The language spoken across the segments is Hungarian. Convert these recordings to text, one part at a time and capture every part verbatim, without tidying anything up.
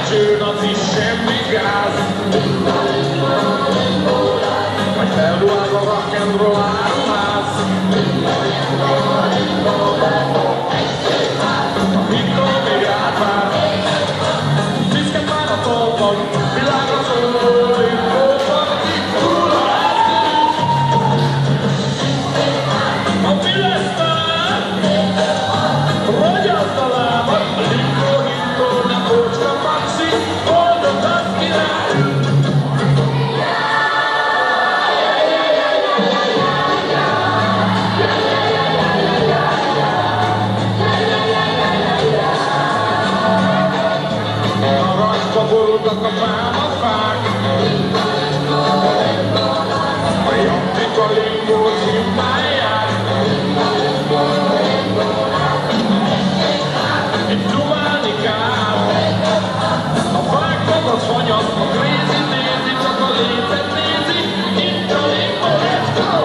csőd, az is semmi gáz. Majd felruház a rock'n'roll áruház. A hintó még átvár, viszket már a tolban, világra szól, infóban, itt a mi lesz már? Rogyasd a lábad, a linkó, hintó, nem bocska, maxi, boldog az király! Narancsba borultak a pálmafák, a jampik a limbót himmálják. Itt dumálni kell, a fák magas hanyag, a crazy nézi, csak a létet nézi, itt a limbó, let's go!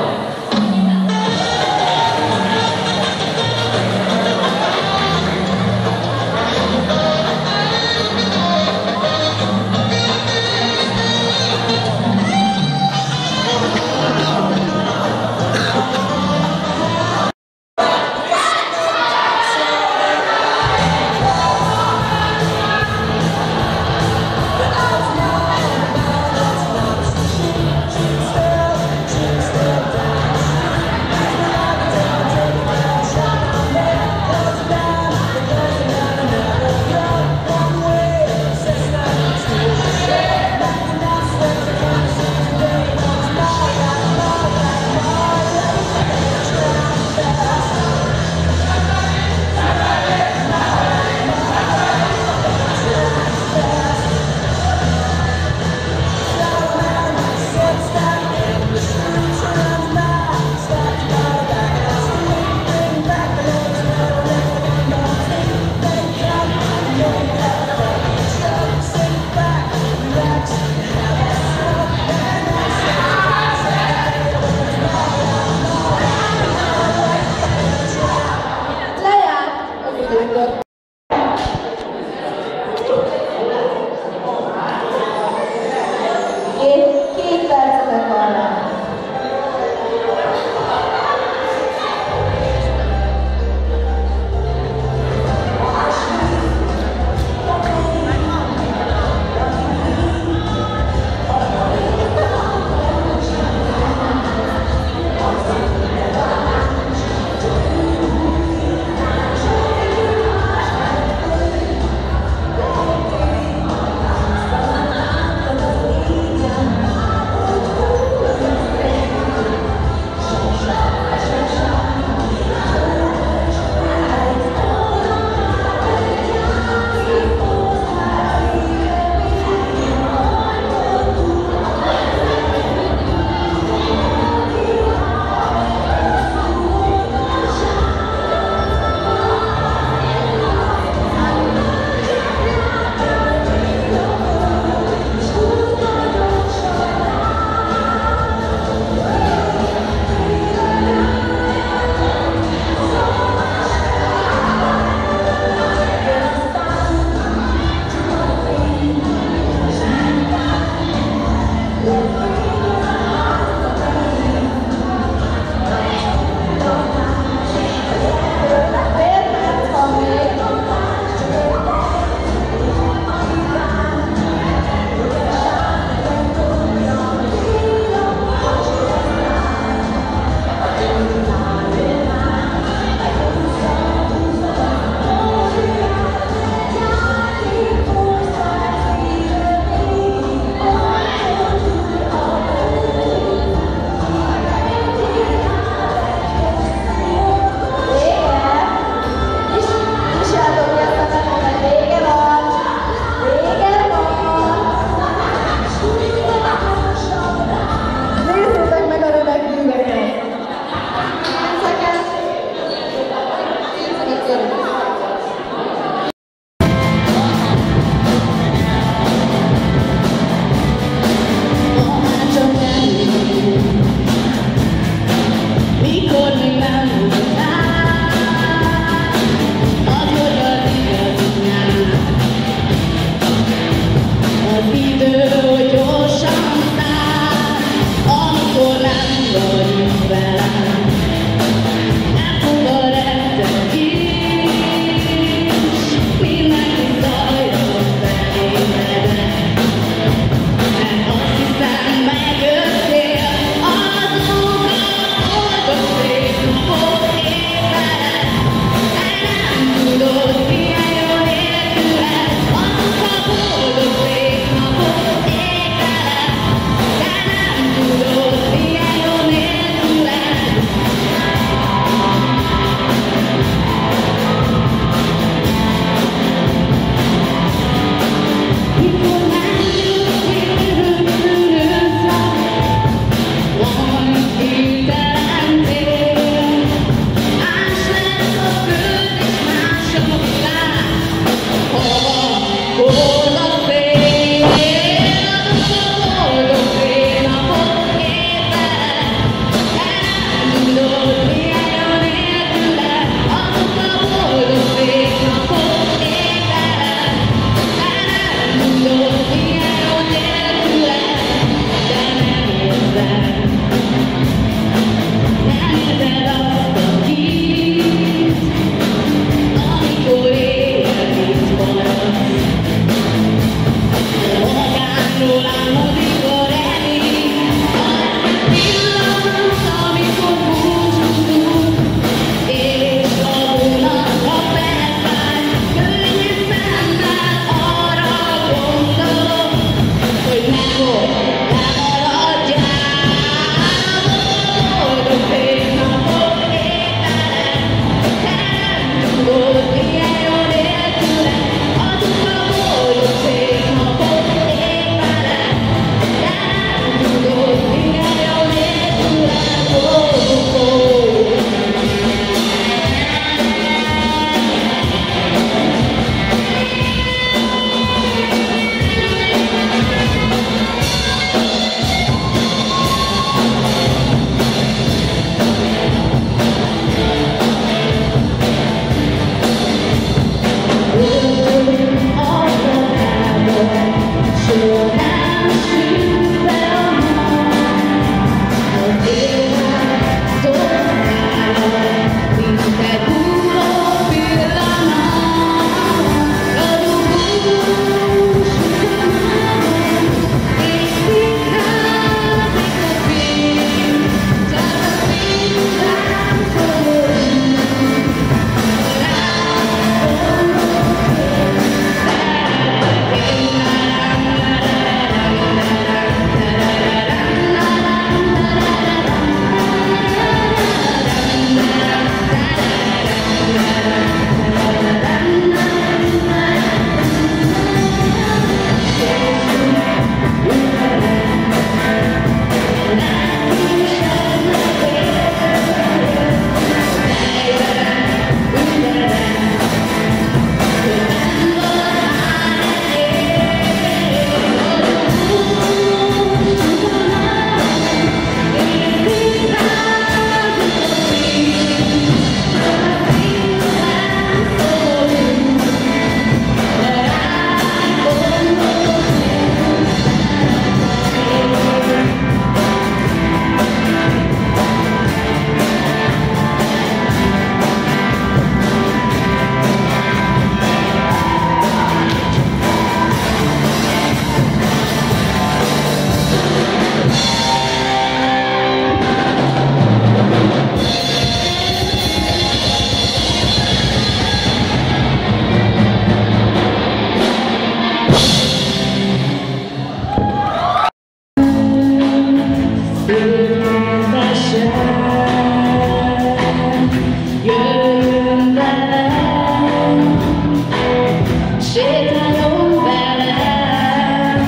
sétálom velem,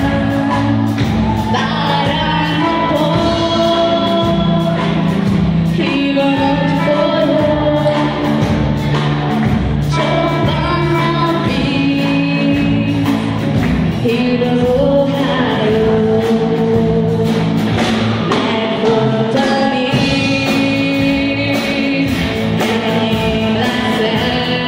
várjál napon, hívanod folyó, csobban a víz, hívanó háló, megmondtam így, enyém leszel,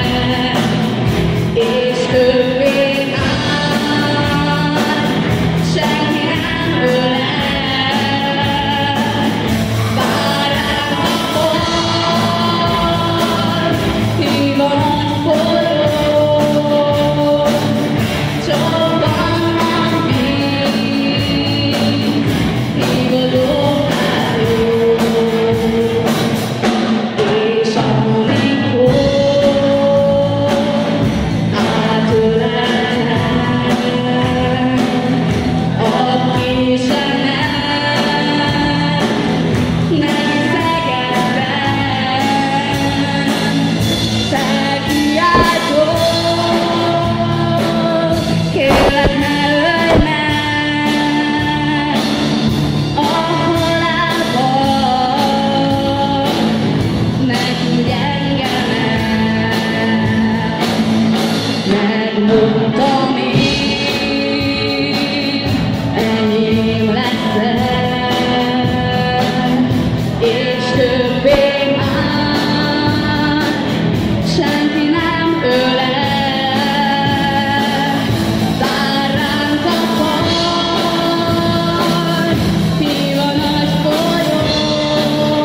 és többé már senki nem ölel. Várjál napon, hív a nagy folyó, csobban a víz, hívodó háló, és amikor átölelem a késemet, nekiszegedben, te kiáltod, kérlek ne ölj meg a halálba, ne küldj engemet. Megmondtam így, enyém leszel, és többé már senki nem ölel. Vár ránk a part, hív a nagy folyó,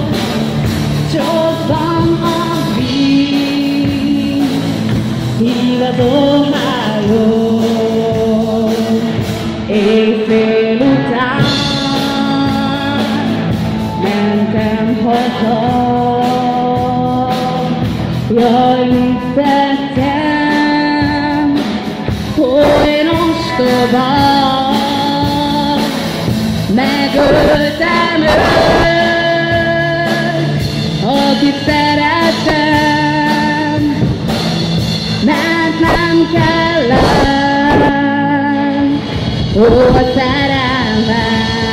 csobban a víz, hívató háló, éjfél után mentem haza. Jaj, mit tettem, hogy ostoba, megöltem őt, akit szerettem, mert nem kellem, ó, a szerelmem.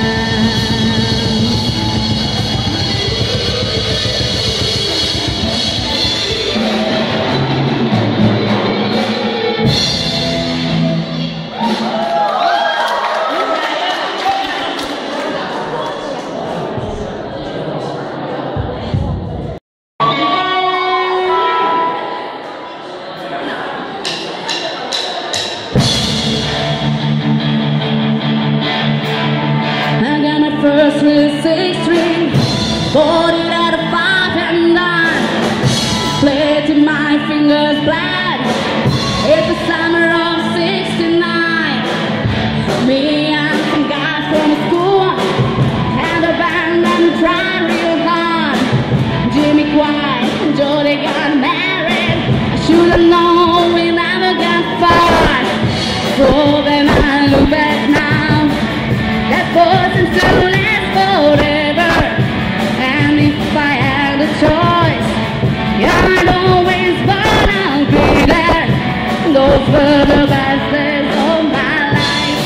I got my first with six string, bought it at a five and nine, played till my fingers bled. It's the summer of sixty-nine. Me and some guys from school had a band and tried real hard. Jimmy White and Jody got married. I should have known we never got far. So then I look back now, that wasn't to last forever. And if I had a choice, yeah, I'd always wanna be there. Those were the best days of my life.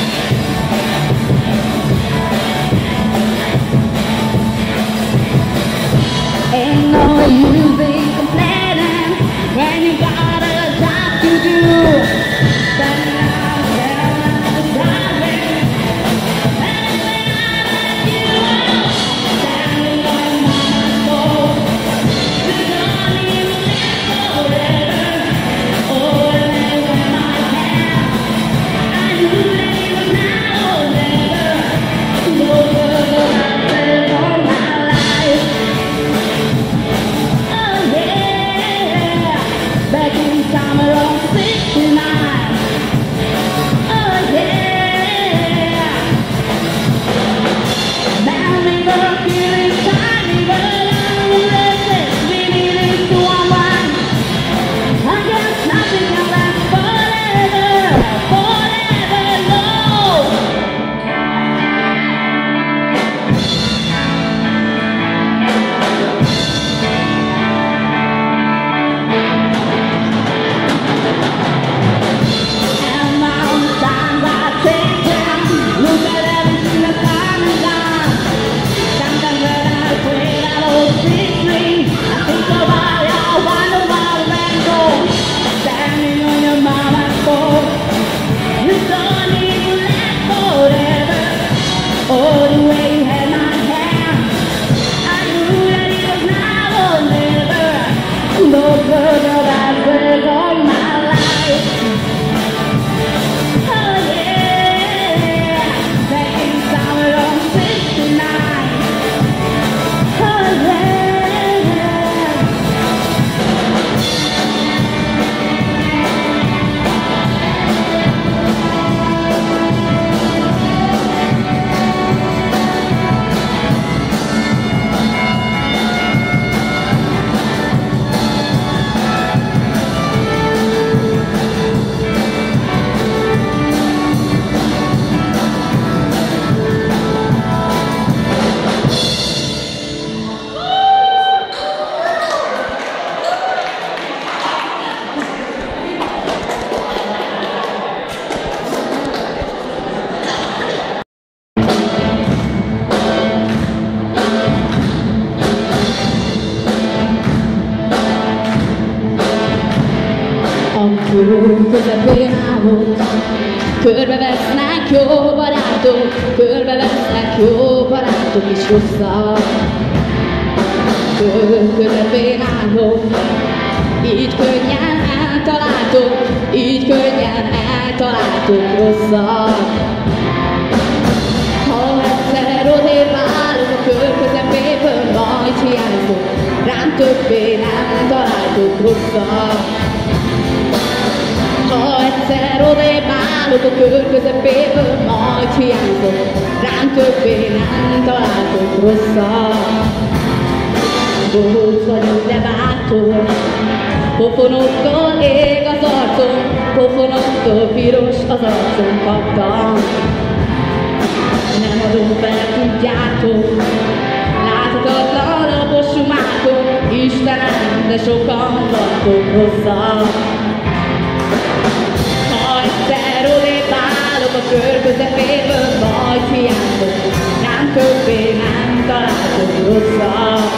Ain't no use in complaining when you got a job to do. Standing out there at the driving, and when I let you out, standing on my soul, you don't even live forever. Oh, and then when I can, I knew that you were now or never. Those were the last days of my life. Oh yeah, back in summer of sixty-nine. föld közepén állok. Körbevesznek jó barátok, körbevesznek jó barátok és rosszak. Föld közepén állok, így könnyen eltaláltok, így könnyen eltaláltok rosszak. Ha egyszer odébb állok a kör közepéből, majd hiányzok, rám többé nem találtok rosszak. Ha egyszer odébb állok a kör közepéből, majd hiányzok, rám többé nem találtok rosszak. Bohóc vagyok, de bátor, pofonoktól ég az arcom, pofonoktól piros az arcom, kaptam. Nem adom fel, tudjátok, láthatatlan a bosumátok, Istenem, de sokan vagytok rosszak. Ha egyszer odébb állok a kör közepéből, majd hiányzok, rám többé nem találtok rosszak.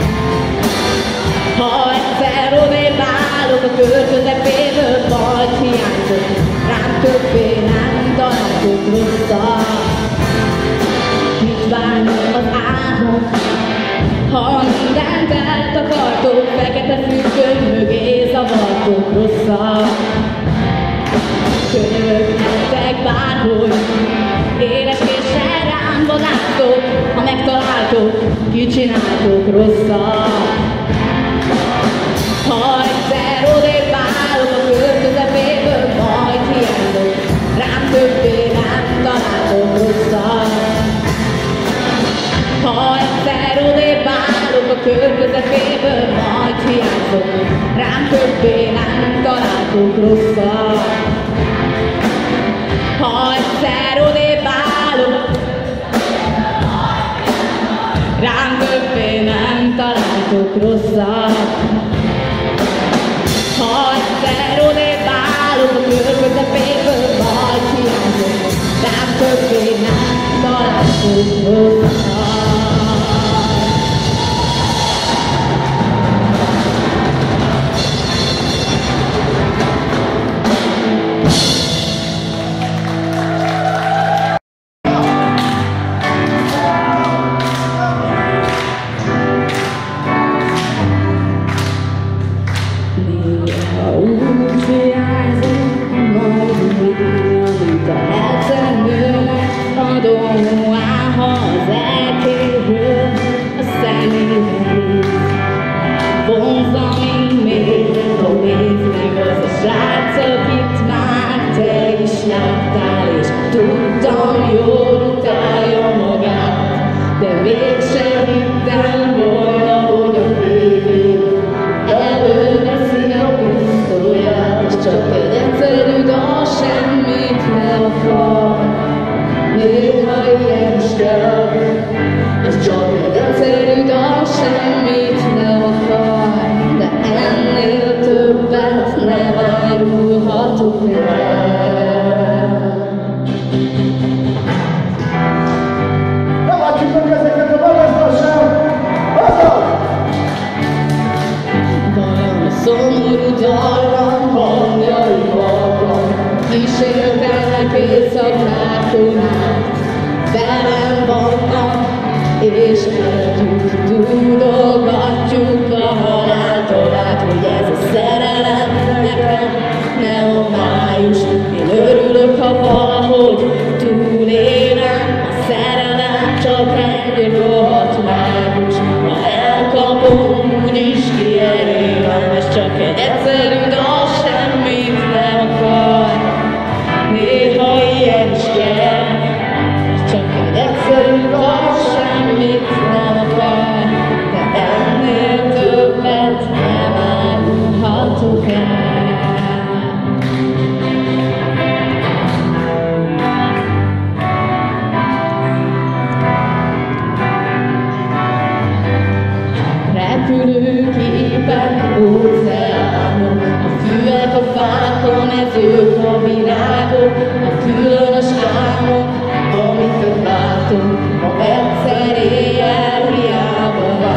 Ha egyszer odébb állok a kör közepéből, majd hiányzok, rám többé nem találtok rosszak. Mit várnak az álmok, ha mindent eltakartok, fekete függöny mögé zavartok rosszak. Könyörök nektek bárhogy, éleskéssel rám vadáztok, ha megtaláltok, kicsináltok rosszak. Ha egyszer odébb állok a kör közepéből, majd hiányzok, rám többé nem találtok rosszak. Ha egyszer odébb állok a kör közepéből, majd hiányzok, rám többé nem találtok rosszak. Ha egyszer odébb állok, rám többé nem találtok rosszak. Ha egyszer odébb állok a kör közepéből, majd hiányzok, rám többé nem találtok rosszak.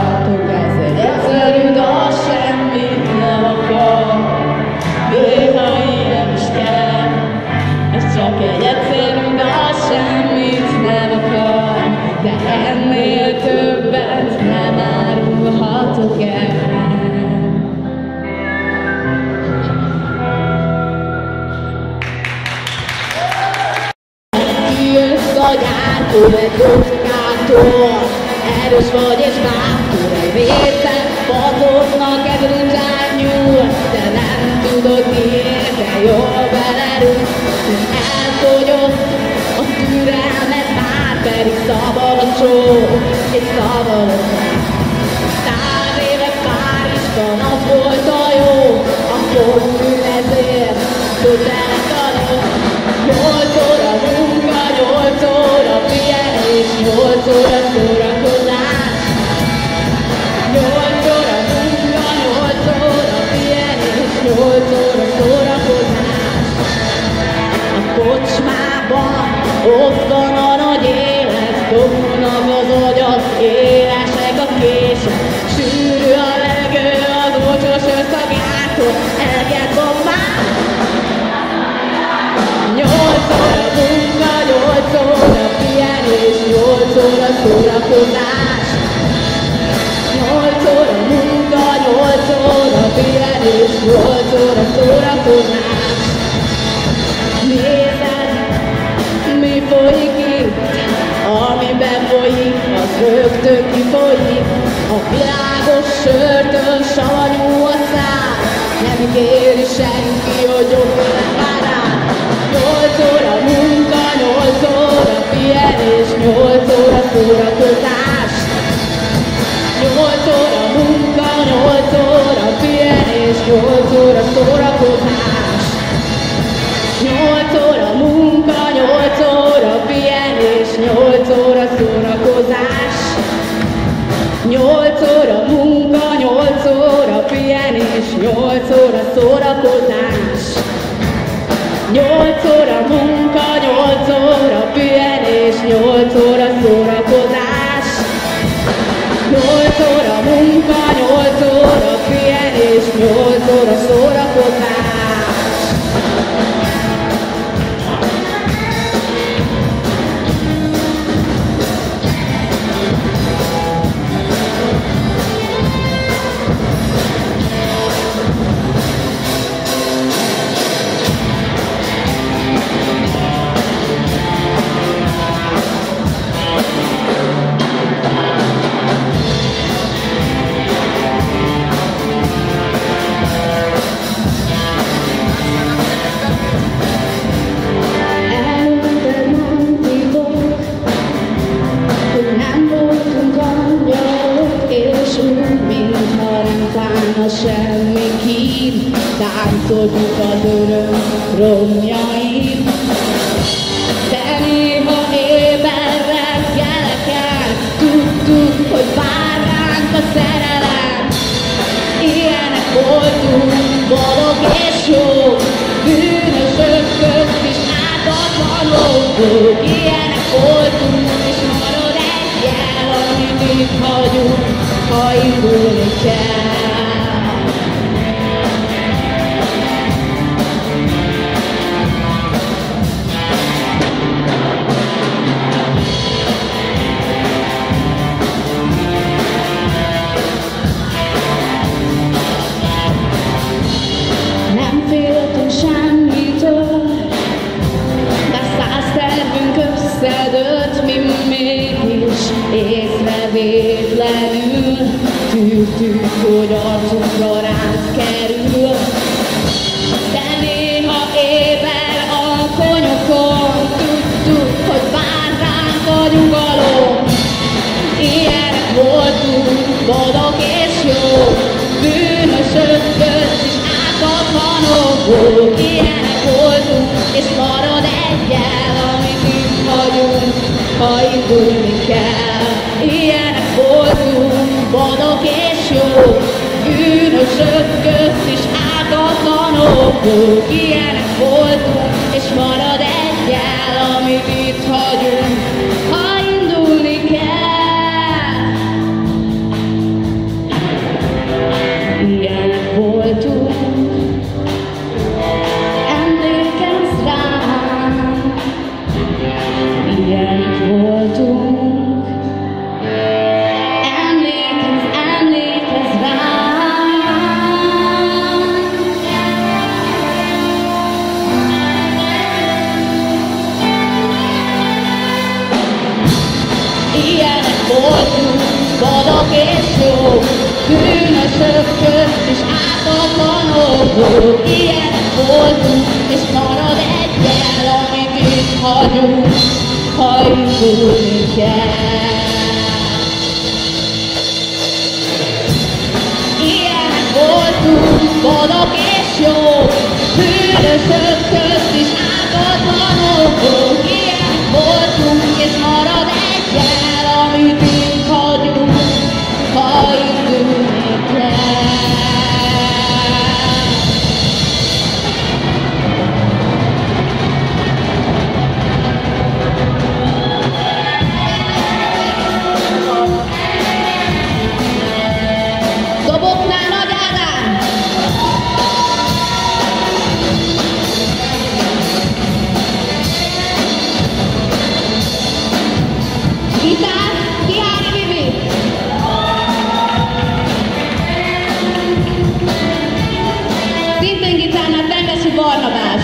Néha gyártó, egy kockától. Erős vagy és bátor, egy vészet patoknak egy brutál nyúl. De nem tudod miért, de jól belerúgsz. Elfogyott a türelmet, már pedig szabad a csók, és szabad a csók. Száz éve Párizsban az volt a jó, akkor ül ezért kötelet adott. Nyolc óra munka, nyolc óra pihenés, nyolc óra szórakozás. Nyolc óra munka, nyolc óra pihenés, nyolc óra szórakozás. A kocsmában ott van a nagy élet, dobnak az agyat, élesek a kések. Sűrű a levegő, az olcsós összagától, elkelt bombán. Nyolc óra munka, nyolc óra pihenés, nyolc óra szórakozás. Nyolc óra munka, nyolc óra pihenés, nyolc óra szórakozás. Nézed, mi folyik itt, amiben folyik, az rögtön kifolyik. A világos sörtől savanyú a szár, nem kéri senki, hogy jobb élet vár rád. Nyolc óra munka, nyolc óra pihenés, nyolc óra szórakozás. Nyolc óra munka, nyolc óra pihenés, nyolc óra szórakozás. Nyolc óra munka, nyolc óra pihenés, nyolc óra szórakozás. Nyolc óra munka, nyolc óra pihenés, nyolc óra szórakozás. Nyolc óra munka, nyolc óra pihenés, nyolc óra szórakozás. Nyolc óra munka, nyolc óra pihenés, nyolc óra szórakozás. Semmi kín, táncoljuk az öröm romjain. De néha éber reggeleken tudtuk, hogy vár ránk a szerelem. Ilyenek voltunk, boldog és jó, bűnösök közt is ártatlanok. Ilyenek voltunk, és marad egy jel, amit itt hagyunk, ha indulni kell. Összedőlt, mi mégis észrevétlenül tűrtük, hogy arcunkra ránk kerül. De néha éber alkonyokon tudtuk, hogy vár ránk a nyugalom. Ilyenek voltunk, boldog és jó, bűnösök közt is ártatlanok. Ilyenek voltunk, és marad egy jel, amit itt hagyunk, ha indulni kell. Ilyenek voltunk, boldog és jó, bűnösök közt is ártatlanok. Ilyenek voltunk, és marad egy jel, amit itt hagyunk, ha indulni kell. Ilyenek voltunk, emlékezz rám. Ilyenek voltunk, emlékezz, emlékezz rám. jó, bűnösök közt is ártatlanok volt. Ilyen voltunk, és marad egyel, amit itt hagyunk, ha indulni kell. Ilyen voltunk, boldog és jó, bűnösök közt is ártatlanok volt. Ilyen voltunk, és marad egyel, amit itt hagyunk, ha indulni kell. Doboknál Nagy Ádám! Gitár, Kiáni Vivi! Szintén gitárnál Temesi Barnabás!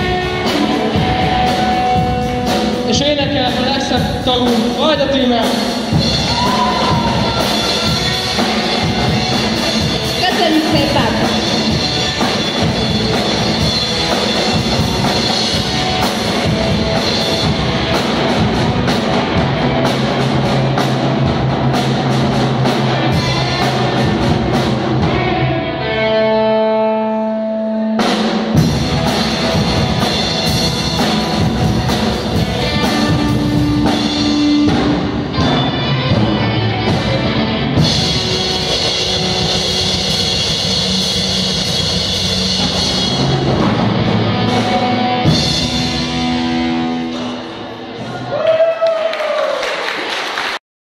És énekel a legszebb tagunk, Vajda Tímea!